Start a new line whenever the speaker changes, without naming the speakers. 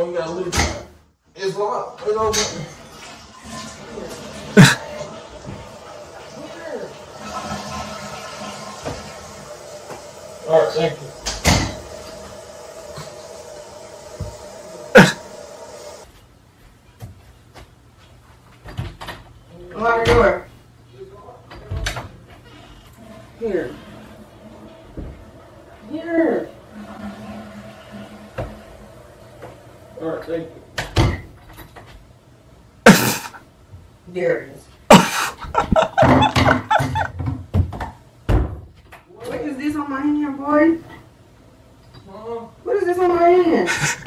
know, you gotta leave it. It's locked. It's open. All right, thank you.
Lock the door. Here. Here.
All right, thank you.
Darious. What is this on my hand, boy? What is this on my hand?